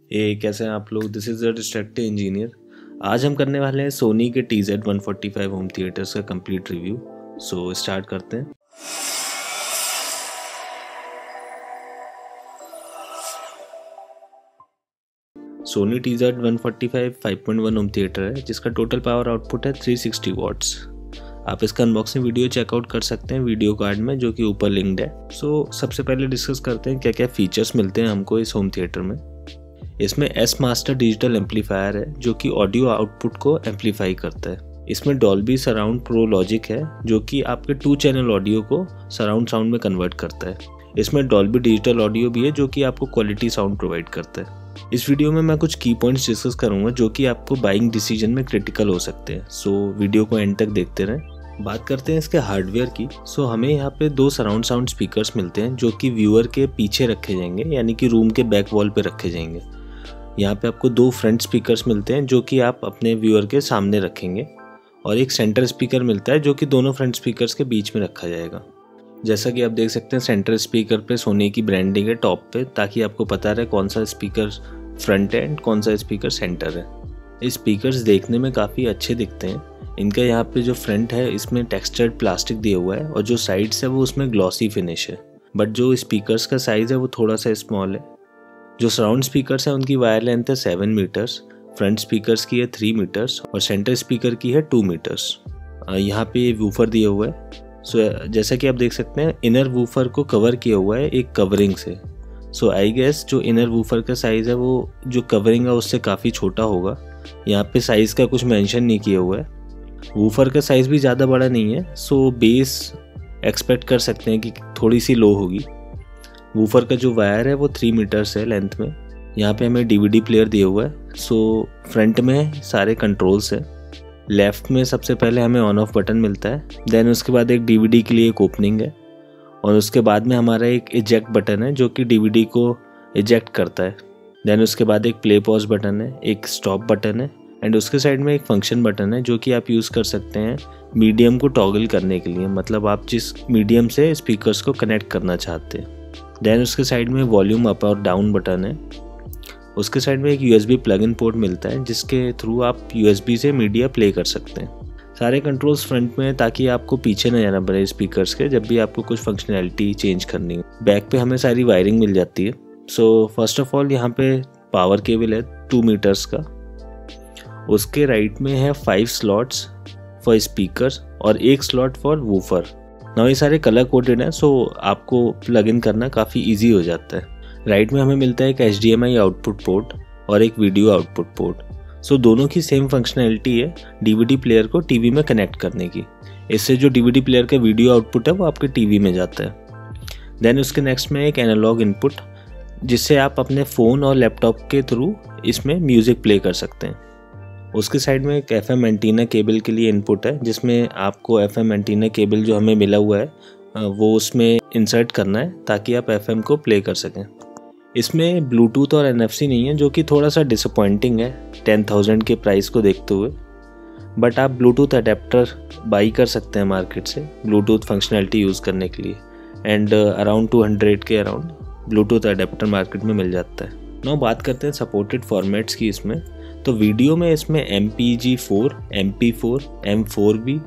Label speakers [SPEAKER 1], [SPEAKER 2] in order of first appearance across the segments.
[SPEAKER 1] कैसे हैं आप लोग। This is the destructive engineer. आज हम करने वाले हैं सोनी के TZ145 होम थिएटर्स का कंप्लीट रिव्यू। सो स्टार्ट करते हैं। सोनी TZ145 5.1 होम थिएटर है जिसका टोटल पावर आउटपुट है 360 वॉट्स। आप इसका अनबॉक्सिंग वीडियो चेकआउट कर सकते हैं वीडियो कार्ड में, जो कि ऊपर लिंक्ड है। सबसे पहले डिस्कस करते हैं क्या क्या फीचर्स मिलते हैं हमको इस होम थिएटर में। इसमें एस मास्टर डिजिटल एम्पलीफायर है जो कि ऑडियो आउटपुट को एम्पलीफाई करता है। इसमें डॉल्बी सराउंड प्रो लॉजिक है जो कि आपके 2 चैनल ऑडियो को सराउंड साउंड में कन्वर्ट करता है। इसमें डॉल्बी डिजिटल ऑडियो भी है जो कि आपको क्वालिटी साउंड प्रोवाइड करता है। इस वीडियो में मैं कुछ की पॉइंट्स डिस्कस करूंगा जो कि आपको बाइंग डिसीजन में क्रिटिकल हो सकते हैं। वीडियो को एंड तक देखते रहें। बात करते हैं इसके हार्डवेयर की। हमें यहाँ पे 2 सराउंड साउंड स्पीकर्स मिलते हैं जो कि व्यूअर के पीछे रखे जाएंगे, यानी कि रूम के बैक वॉल पे रखे जाएंगे। यहाँ पे आपको 2 फ्रंट स्पीकर्स मिलते हैं जो कि आप अपने व्यूअर के सामने रखेंगे, और एक सेंटर स्पीकर मिलता है जो कि दोनों फ्रंट स्पीकर्स के बीच में रखा जाएगा। जैसा कि आप देख सकते हैं सेंटर स्पीकर पे सोनी की ब्रांडिंग है टॉप पे, ताकि आपको पता रहे कौन सा स्पीकर फ्रंट है एंड कौन सा स्पीकर सेंटर है। ये स्पीकर्स देखने में काफ़ी अच्छे दिखते हैं। इनका यहाँ पे जो फ्रंट है इसमें टेक्सचर्ड प्लास्टिक दिया हुआ है, और जो साइड्स है वो उसमें ग्लॉसी फिनिश है। बट जो स्पीकर्स का साइज़ है वो थोड़ा सा स्मॉल है। जो सराउंड स्पीकर्स हैं उनकी वायर लेंथ है 7 मीटर्स, फ्रंट स्पीकर्स की है 3 मीटर्स और सेंटर स्पीकर की है 2 मीटर्स। यहाँ पे वूफर दिया हुआ है। जैसा कि आप देख सकते हैं इनर वूफर को कवर किया हुआ है एक कवरिंग से। आई गेस जो इनर वूफर का साइज़ है वो जो कवरिंग है उससे काफ़ी छोटा होगा। यहाँ पे साइज़ का कुछ मेंशन नहीं किया हुआ है। वूफर का साइज़ भी ज़्यादा बड़ा नहीं है, बेस एक्सपेक्ट कर सकते हैं कि थोड़ी सी लो होगी। वूफर का जो वायर है वो 3 मीटर्स है लेंथ में। यहाँ पे हमें DVD प्लेयर दिया हुआ है। फ्रंट में सारे कंट्रोल्स है। लेफ़्ट में सबसे पहले हमें ऑन ऑफ बटन मिलता है, देन उसके बाद एक DVD के लिए एक ओपनिंग है, और उसके बाद में हमारा एक इजेक्ट बटन है जो कि DVD को इजेक्ट करता है। देन उसके बाद एक प्ले पॉज बटन है, एक स्टॉप बटन है, एंड उसके साइड में एक फंक्शन बटन है जो कि आप यूज़ कर सकते हैं मीडियम को टॉगल करने के लिए, मतलब आप जिस मीडियम से स्पीकर्स को कनेक्ट करना चाहते हैं। देन उसके साइड में वॉल्यूम अप और डाउन बटन है। उसके साइड में एक USB प्लग इन पोर्ट मिलता है जिसके थ्रू आप USB से मीडिया प्ले कर सकते हैं। सारे कंट्रोल्स फ्रंट में है ताकि आपको पीछे न जाना पड़े स्पीकर्स के जब भी आपको कुछ फंक्शनैलिटी चेंज करनी हो। बैक पे हमें सारी वायरिंग मिल जाती है। फर्स्ट ऑफ ऑल यहाँ पे पावर केबल है 2 मीटर्स का। उसके राइट में है 5 स्लॉट्स फॉर स्पीकर्स और 1 स्लॉट फॉर वूफर। ना ये सारे कलर कोडेड हैं, आपको प्लग इन करना काफ़ी ईजी हो जाता है। राइट में हमें मिलता है एक HDMI आउटपुट पोर्ट और एक वीडियो आउटपुट पोर्ट। दोनों की सेम फंक्शनैलिटी है DVD प्लेयर को TV में कनेक्ट करने की। इससे जो DVD प्लेयर का वीडियो आउटपुट है वो आपके TV में जाता है। देन उसके नेक्स्ट में एक एनालॉग इनपुट, जिससे आप अपने फ़ोन और लैपटॉप के थ्रू इसमें म्यूज़िक प्ले कर सकते हैं। उसके साइड में एक FM एंटीना केबल के लिए इनपुट है, जिसमें आपको FM एंटीना केबल जो हमें मिला हुआ है वो उसमें इंसर्ट करना है ताकि आप FM को प्ले कर सकें। इसमें ब्लूटूथ और NFC नहीं है, जो कि थोड़ा सा डिसअपॉइंटिंग है 10,000 के प्राइस को देखते हुए। बट आप ब्लूटूथ अडेप्टर बाई कर सकते हैं मार्केट से ब्लूटूथ फंक्शनैलिटी यूज़ करने के लिए, एंड अराउंड 200 के अराउंड ब्लूटूथ अडेप्टर मार्केट में मिल जाता है। नाउ बात करते हैं सपोर्टेड फॉर्मेट्स की। इसमें वीडियो में इसमें MPG4, MP4, M4B,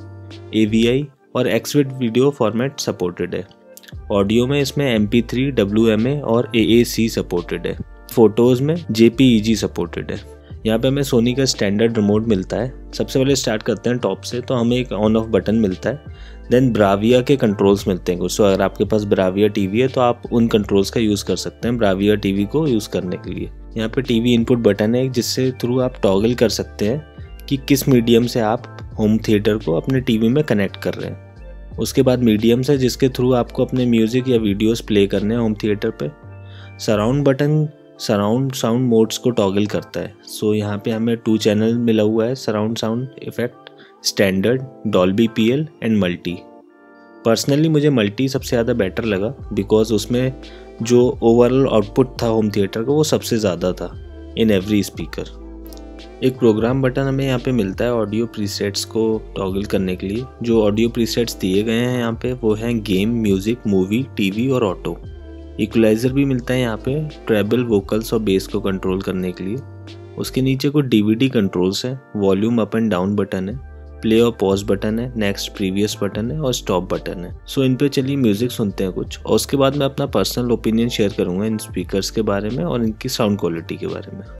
[SPEAKER 1] AVI और XVID वीडियो फॉर्मेट सपोर्टेड है। ऑडियो में इसमें MP3, WMA और AAC सपोर्टेड है। फोटोज़ में JPEG सपोर्टेड है। यहाँ पे हमें सोनी का स्टैंडर्ड रिमोट मिलता है। सबसे पहले स्टार्ट करते हैं टॉप से, हमें एक ऑन ऑफ बटन मिलता है। देन ब्राविया के कंट्रोल्स मिलते हैं कुछ। अगर आपके पास ब्राविया TV है तो आप उन कंट्रोल्स का यूज़ कर सकते हैं ब्राविया TV को यूज़ करने के लिए। यहाँ पे TV इनपुट बटन है जिससे थ्रू आप टॉगल कर सकते हैं कि किस मीडियम से आप होम थिएटर को अपने TV में कनेक्ट कर रहे हैं। उसके बाद मीडियम्स है जिसके थ्रू आपको अपने म्यूज़िक या वीडियोस प्ले करने हैं होम थिएटर पे। Surround button surround sound modes को टॉगल करता है। यहाँ पे हमें 2 चैनल मिला हुआ है surround sound effect, standard, Dolby PL and multi. Personally मुझे मल्टी सबसे ज़्यादा बेटर लगा बिकॉज उसमें जो ओवरऑल आउटपुट था होम थिएटर का वो सबसे ज़्यादा था इन एवरी स्पीकर। एक प्रोग्राम बटन हमें यहाँ पे मिलता है ऑडियो प्रीसेट्स को टॉगल करने के लिए। जो ऑडियो प्रीसेट्स दिए गए हैं यहाँ पे वो हैं गेम, म्यूज़िक, मूवी, TV और ऑटो। इक्वलाइज़र भी मिलता है यहाँ पे ट्रेबल, वोकल्स और बेस को कंट्रोल करने के लिए। उसके नीचे कुछ DVD कंट्रोल्स हैं, volume up and down button है, प्ले और पॉज बटन है, नेक्स्ट प्रीवियस बटन है और स्टॉप बटन है। सो इन पे चलिए म्यूजिक सुनते हैं कुछ, और उसके बाद मैं अपना पर्सनल ओपिनियन शेयर करूंगा इन स्पीकर्स के बारे में और इनकी साउंड क्वालिटी के बारे में।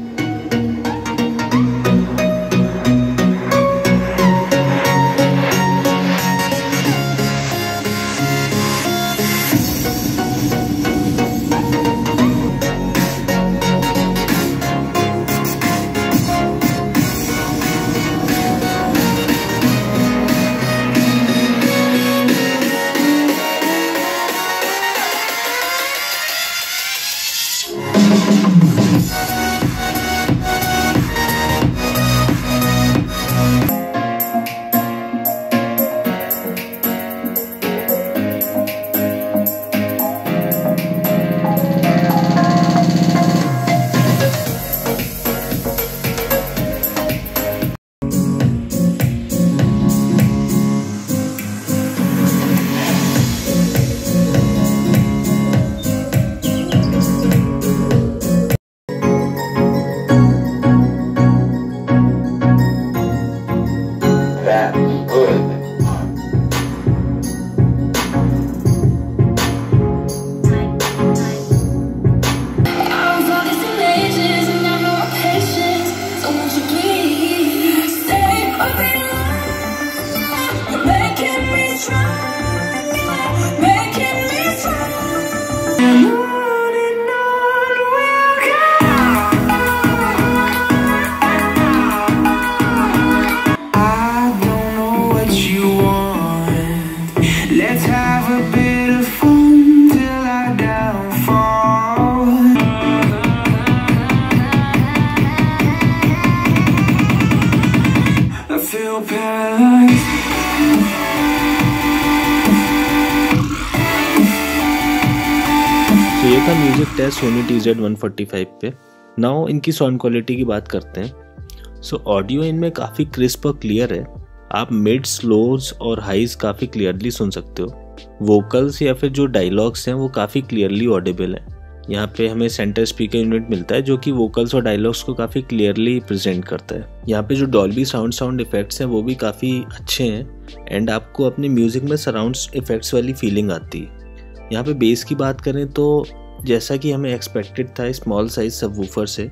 [SPEAKER 1] तो ये था म्यूजिक टेस्ट सोनी TZ145 पे। नाउ इनकी साउंड क्वालिटी की बात करते हैं। सो ऑडियो इनमें काफ़ी क्रिस्प और क्लियर है। आप मिड, स्लोज और हाइज काफ़ी क्लियरली सुन सकते हो। वोकल्स या फिर जो डायलॉग्स हैं वो काफ़ी क्लियरली ऑडिबल है। यहाँ पे हमें सेंटर स्पीकर यूनिट मिलता है जो कि वोकल्स और डायलॉग्स को काफ़ी क्लियरली प्रेजेंट करता है। यहाँ पे जो डॉल्बी साउंड इफेक्ट्स हैं वो भी काफ़ी अच्छे हैं एंड आपको अपने म्यूज़िक में सराउंड इफेक्ट्स वाली फीलिंग आती है। यहाँ पे बेस की बात करें तो जैसा कि हमें एक्सपेक्टेड था स्मॉल साइज सबवूफर से,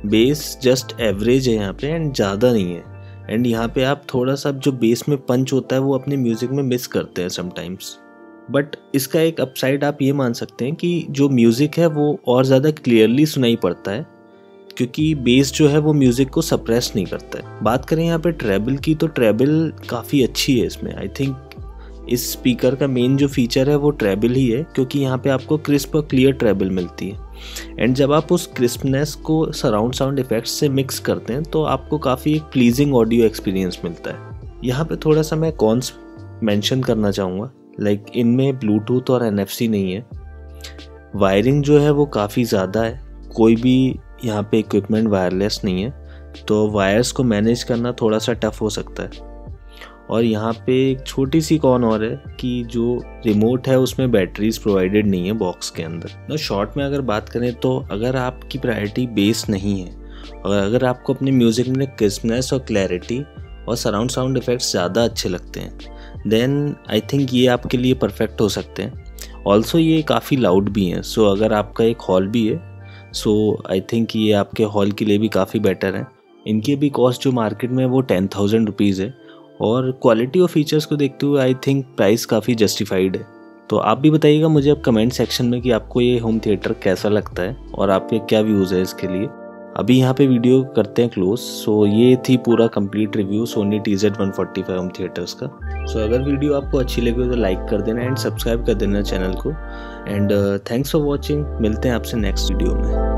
[SPEAKER 1] बेस जस्ट एवरेज है यहाँ पे एंड ज़्यादा नहीं है। एंड यहाँ पे आप थोड़ा सा जो बेस में पंच होता है वो अपने म्यूज़िक में मिस करते हैं समटाइम्स। बट इसका एक अपसाइड आप ये मान सकते हैं कि जो म्यूज़िक है वो और ज़्यादा क्लियरली सुनाई पड़ता है क्योंकि बेस जो है वो म्यूज़िक को सप्रेस नहीं करता है। बात करें यहाँ पे ट्रेबल की, तो ट्रेबल काफ़ी अच्छी है इसमें। आई थिंक इस स्पीकर का मेन जो फीचर है वो ट्रेबल ही है क्योंकि यहाँ पे आपको क्रिस्प और क्लियर ट्रेबल मिलती है। एंड जब आप उस क्रिस्पनेस को सराउंड साउंड इफेक्ट्स से मिक्स करते हैं तो आपको काफ़ी एक प्लीजिंग ऑडियो एक्सपीरियंस मिलता है। यहाँ पे थोड़ा सा मैं कॉन्स मेंशन करना चाहूँगा, लाइक इनमें ब्लूटूथ और NFC नहीं है। वायरिंग जो है वो काफ़ी ज़्यादा है, कोई भी यहाँ पे इक्विपमेंट वायरलेस नहीं है, तो वायर्स को मैनेज करना थोड़ा सा टफ हो सकता है। और यहाँ पे एक छोटी सी कॉन और है कि जो रिमोट है उसमें बैटरीज प्रोवाइडेड नहीं है बॉक्स के अंदर। ना शॉर्ट में अगर बात करें तो अगर आपकी प्रायोरिटी बेस नहीं है और अगर आपको अपने म्यूज़िक में क्रिस्पनेस और क्लैरिटी और सराउंड साउंड इफ़ेक्ट्स ज़्यादा अच्छे लगते हैं देन आई थिंक ये आपके लिए परफेक्ट हो सकते हैं। ऑल्सो ये काफ़ी लाउड भी हैं, सो अगर आपका एक हॉल भी है सो आई थिंक ये आपके हॉल के लिए भी काफ़ी बेटर है। इनकी भी कॉस्ट जो मार्केट में है वो 10,000 रुपीज़ है और क्वालिटी और फीचर्स को देखते हुए आई थिंक प्राइस काफ़ी जस्टिफाइड है। तो आप भी बताइएगा मुझे अब कमेंट सेक्शन में कि आपको ये होम थिएटर कैसा लगता है और आपके क्या व्यूज़ है इसके लिए। अभी यहाँ पे वीडियो करते हैं क्लोज। सो ये थी पूरा complete review Sony TZ145 home theatres का। सो अगर वीडियो आपको अच्छी लगी तो लाइक कर देना एंड सब्सक्राइब कर देना चैनल को। And thanks for watching. मिलते हैं आपसे नेक्स्ट वीडियो में।